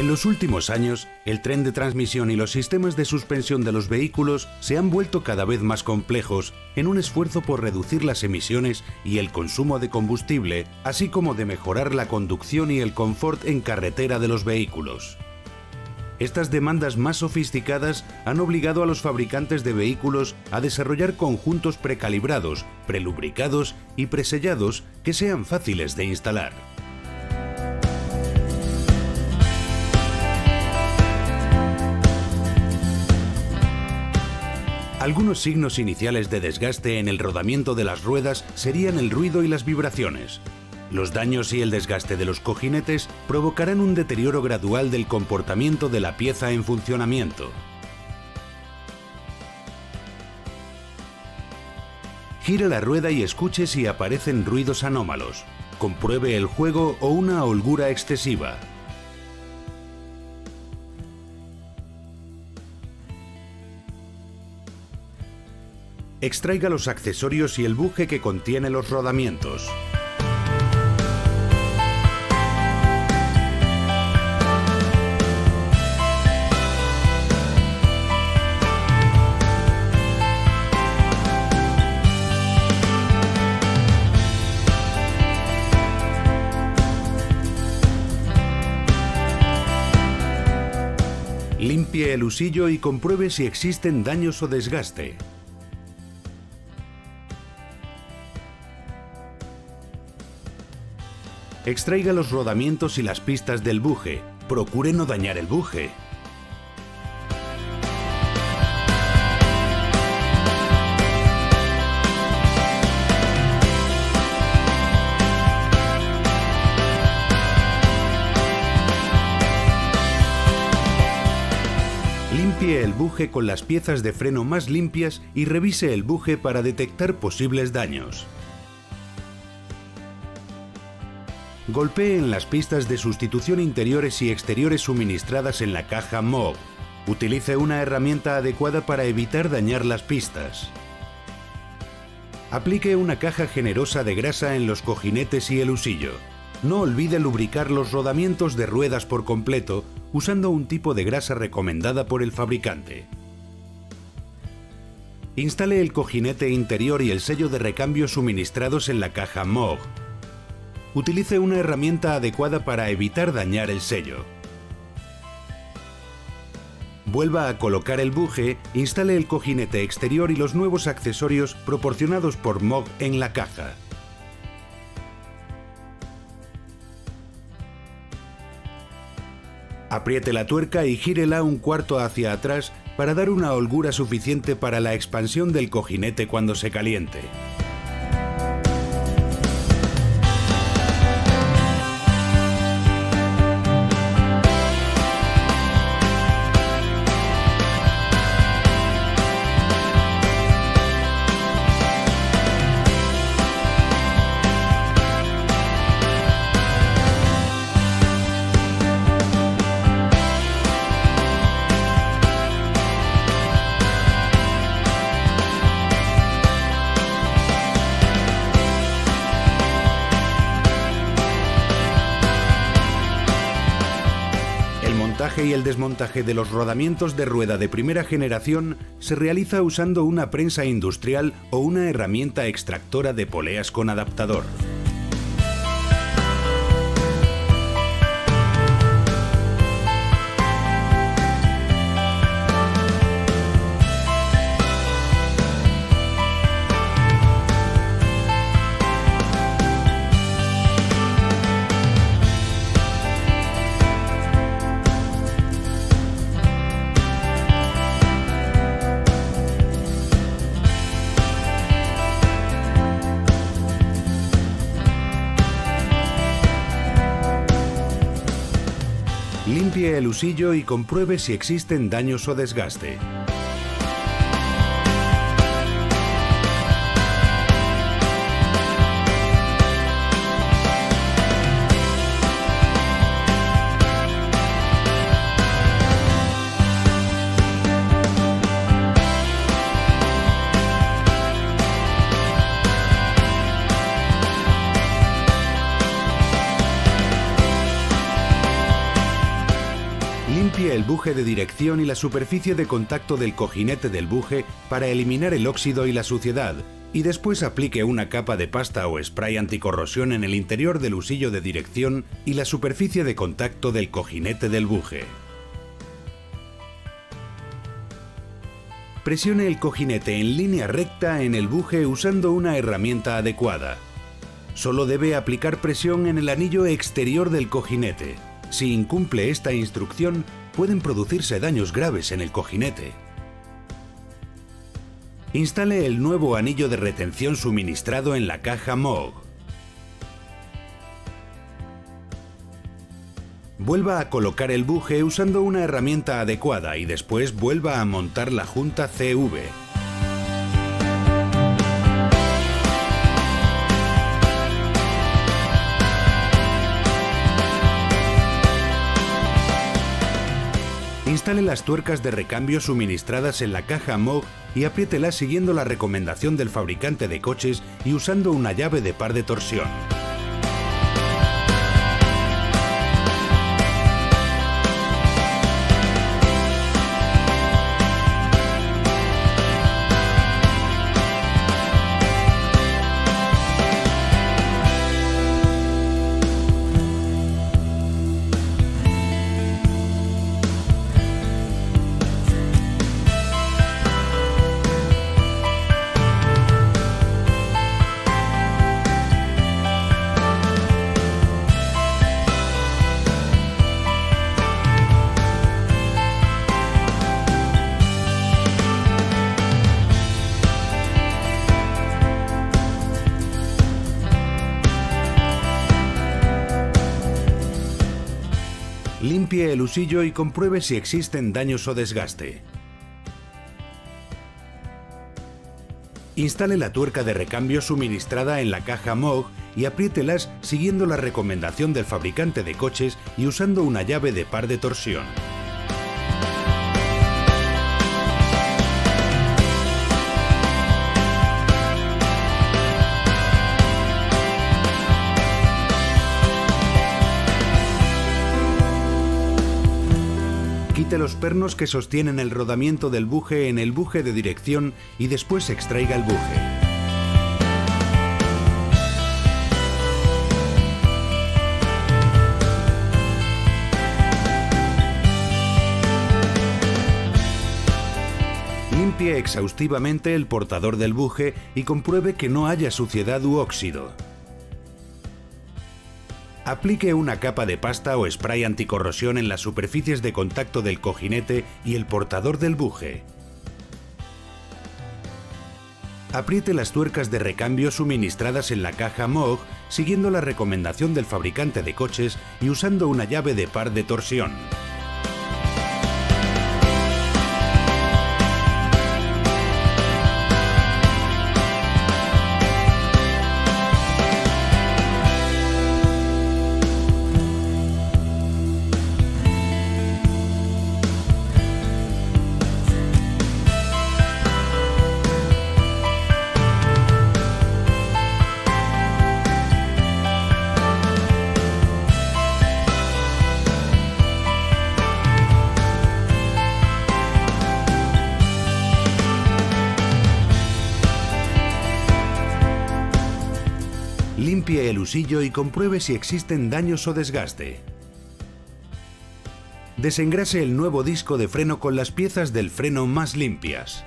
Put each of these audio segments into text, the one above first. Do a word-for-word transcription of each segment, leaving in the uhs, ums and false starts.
En los últimos años, el tren de transmisión y los sistemas de suspensión de los vehículos se han vuelto cada vez más complejos en un esfuerzo por reducir las emisiones y el consumo de combustible, así como de mejorar la conducción y el confort en carretera de los vehículos. Estas demandas más sofisticadas han obligado a los fabricantes de vehículos a desarrollar conjuntos precalibrados, prelubricados y presellados que sean fáciles de instalar. Algunos signos iniciales de desgaste en el rodamiento de las ruedas serían el ruido y las vibraciones. Los daños y el desgaste de los cojinetes provocarán un deterioro gradual del comportamiento de la pieza en funcionamiento. Gire la rueda y escuche si aparecen ruidos anómalos. Compruebe el juego o una holgura excesiva. Extraiga los accesorios y el buje que contiene los rodamientos. Limpie el husillo y compruebe si existen daños o desgaste. Extraiga los rodamientos y las pistas del buje. Procure no dañar el buje. Limpie el buje con las piezas de freno más limpias y revise el buje para detectar posibles daños. Golpee en las pistas de sustitución interiores y exteriores suministradas en la caja M O G. Utilice una herramienta adecuada para evitar dañar las pistas. Aplique una caja generosa de grasa en los cojinetes y el husillo. No olvide lubricar los rodamientos de ruedas por completo usando un tipo de grasa recomendada por el fabricante. Instale el cojinete interior y el sello de recambio suministrados en la caja M O G. Utilice una herramienta adecuada para evitar dañar el sello. Vuelva a colocar el buje, instale el cojinete exterior y los nuevos accesorios proporcionados por M O G en la caja. Apriete la tuerca y gírela un cuarto hacia atrás para dar una holgura suficiente para la expansión del cojinete cuando se caliente. El montaje y el desmontaje de los rodamientos de rueda de primera generación se realiza usando una prensa industrial o una herramienta extractora de poleas con adaptador. Limpie el husillo y compruebe si existen daños o desgaste. limpie el buje de dirección y la superficie de contacto del cojinete del buje para eliminar el óxido y la suciedad, y después aplique una capa de pasta o spray anticorrosión en el interior del husillo de dirección y la superficie de contacto del cojinete del buje. Presione el cojinete en línea recta en el buje usando una herramienta adecuada. Solo debe aplicar presión en el anillo exterior del cojinete. Si incumple esta instrucción, pueden producirse daños graves en el cojinete. Instale el nuevo anillo de retención suministrado en la caja Moog. Vuelva a colocar el buje usando una herramienta adecuada y después vuelva a montar la junta C V. Instale las tuercas de recambio suministradas en la caja Moog y apriételas siguiendo la recomendación del fabricante de coches y usando una llave de par de torsión. Limpie el husillo y compruebe si existen daños o desgaste. Instale la tuerca de recambio suministrada en la caja Moog y apriételas siguiendo la recomendación del fabricante de coches y usando una llave de par de torsión. Quite los pernos que sostienen el rodamiento del buje en el buje de dirección y después extraiga el buje. Limpie exhaustivamente el portador del buje y compruebe que no haya suciedad u óxido. Aplique una capa de pasta o spray anticorrosión en las superficies de contacto del cojinete y el portador del buje. Apriete las tuercas de recambio suministradas en la caja Moog siguiendo la recomendación del fabricante de coches y usando una llave de par de torsión. Limpie el husillo y compruebe si existen daños o desgaste. Desengrase el nuevo disco de freno con las piezas del freno más limpias.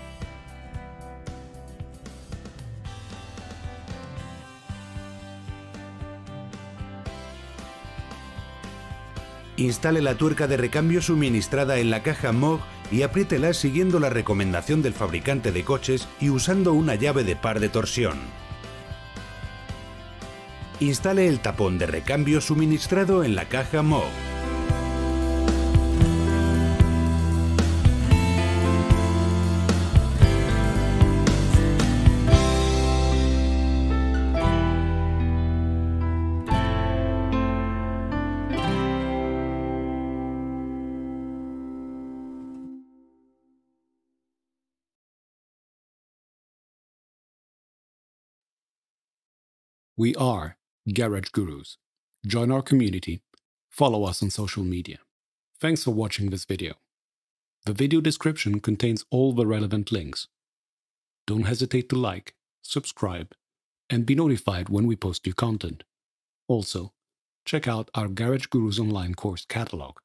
Instale la tuerca de recambio suministrada en la caja Moog y apriétela siguiendo la recomendación del fabricante de coches y usando una llave de par de torsión. Instale el tapón de recambio suministrado en la caja Moog. We are Garage Gurus. Join our community. Follow us on social media. Thanks for watching this video. The video description contains all the relevant links. Don't hesitate to like, subscribe, and be notified when we post new content. Also, check out our Garage Gurus online course catalog.